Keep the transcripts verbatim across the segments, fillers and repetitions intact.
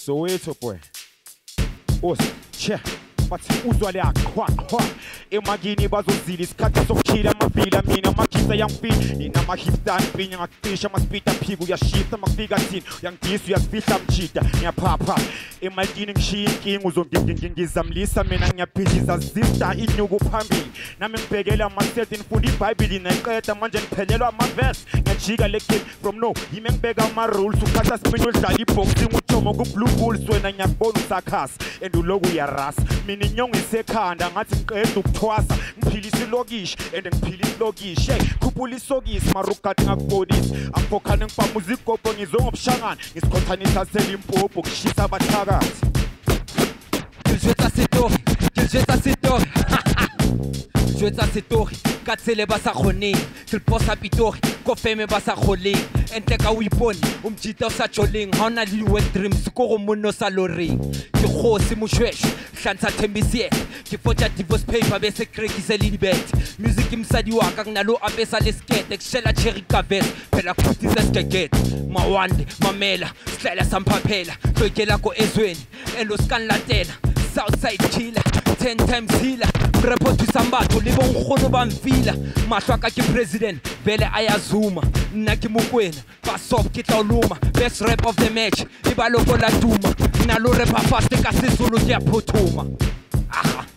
Soweto boy. Os, che. Bathi uzwa le aqhwa qhwa emagini bazozila isikhathi sokukhila amavila mina magisa yangifila nina mahipstani pinya ngakufisha masipita phika uyashisa makufika thini uyangidisa uyasifihla mjida ngiyaphapha emalini ngishiya inkinga uzongingizamlisa mina ngiyaphilisa sister inyuku phambili nami ngibhekela amasethi nifunda iBhayibheli neqeda manje ngiphelelwa amaverse ngiyajika le game from no yimi ngibeka ama rules ukhatha spin udlala iboxing ujomo ku blue bulls wena ngiyakubona usakhasa enduloku uyarasa inyongo isekhanda ngathi ngiqeda ukuthwasa ngiphilisa ilokishi and ngiphilisa ilokishi hey khuphula isokisi marugadi ngakubonisi angifokhane ngifamuza igogo ngizongobushangana ngisikhothanisa selimpopo kushisa abathakathi Jwetsa setori Jwetsa setori Jwetsa setori ka tsele ba sa kgoneng ke posa pitori ko feme ba sa kholeng entle ka o ipone o mjita o sa joleng ha ona le wet dreams ko go monno sa loreng ke khosi moshweshwe hlantsha thembisiye ke fotja divorce paper bese krekise le dibet music imsadi wa ka nalo apesa le skete kushela cherry cavet phela khutisa skeket mawande mamela sihlala samphaphela hlokela ko ezweni elo scan latela Southside killer, ten times healer. Report to Sambato, live on Khono Bamfila. Mashwaka ki president, Bele Ayazuma. Naki Mukwena, Pasop Kitaluma. Best rap of the match, Ibaloko La Duma. Nalo repa fast, Kasizulu ya Potoma. Aha.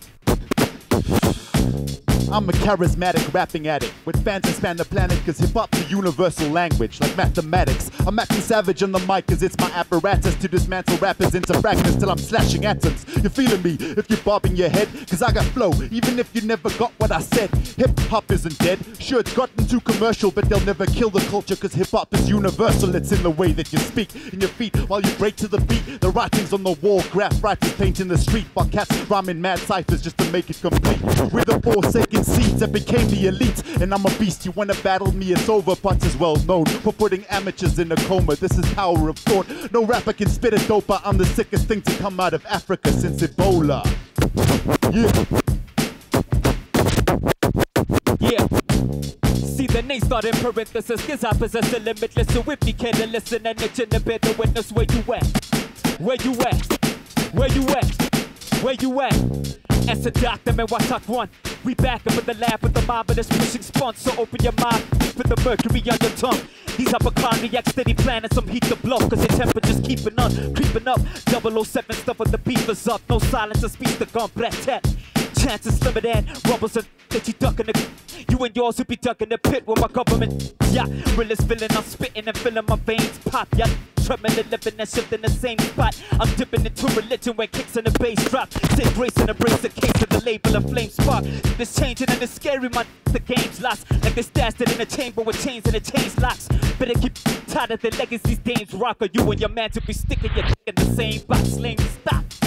I'm a charismatic rapping addict with fans that span the planet cause hip-hop's a universal language like mathematics. I'm acting savage on the mic cause it's my apparatus to dismantle rappers into fragments till I'm slashing atoms. You feeling me if you're bobbing your head cause I got flow even if you never got what I said. Hip-hop isn't dead, sure it's gotten too commercial but they'll never kill the culture cause hip-hop is universal. It's in the way that you speak in your feet while you break to the beat. The writings on the wall, graph writers painting the street while cats rhyming mad ciphers just to make it complete. With a forsaken seeds that became the elite, and I'm a beast. You wanna battle me, it's over. Putz is well known for putting amateurs in a coma. This is power of thought. No rapper can spit a doper. I'm the sickest thing to come out of Africa since Ebola. Yeah. Yeah. See the name start in parenthesis, cause I possess the limitless. So if you care to listen and itch in the bed, the witness where you at? Where you at? Where you at? Where you at? As a doctor, man, what's up one? We back up in the lab with the marvelous pushing spunk. So open your mind, put the mercury on your tongue. These hypochondriacs steady planning some heat to blow, cause the temperature's keeping on, creeping up. double oh seven stuff with the beef is up. No silence to speak the gun, brat tat. Chances limited, rumbles and that you ducking the. You and yours will be ducking the pit with my government. Yeah, realest feeling, I'm spitting and filling my veins pop. Yeah, trembling, living and shifting in the same spot. I'm dipping into religion where kicks and the bass drop. Say grace and embrace the case of the label of flame spark. It's changing and it's scary, man. The game's lost. Like they stashed it in a chamber with chains and the chains locks. Better keep tighter than legacy's dames rock. Or you and your man to be sticking your dick in the same box. Lame, stop.